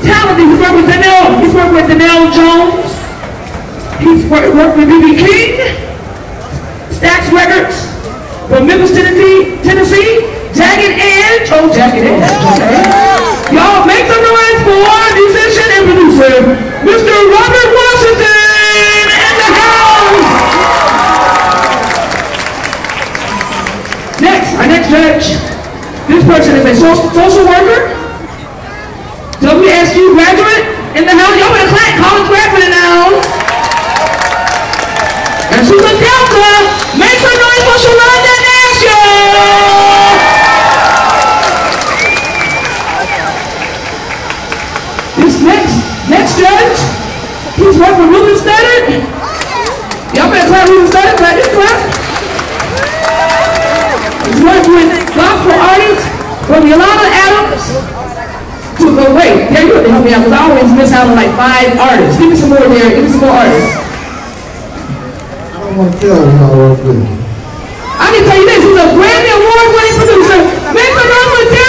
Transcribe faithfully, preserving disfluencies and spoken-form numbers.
talented. He's worked with Danelle. He's worked with Danelle Jones. He's worked, worked with B B King, Stax Records from Memphis, Tennessee. Tennessee. Jagged Edge. Oh, Jagged Edge. Okay. Y'all make some noise for our musician and producer, Mister Robert Washington in the house. Next, our next judge. This person is a social, social worker, W S U graduate in the house. Y'all better clap, college graduate in the house. And she's a Delta. Make some noise for Shalonda Nashville. This next, next judge, he's worked with Ruben Studdard. Y'all better clap Ruben Studdard, clap this clap. He's worked with gospel artists from Yolanda Adams to the wait. There you have to help me out because I always miss out on like five artists. Give me some more there. Give me some more artists. I don't want to tell you how I work with him. I can tell you this. He's a Grammy Award-winning producer. Make some noise for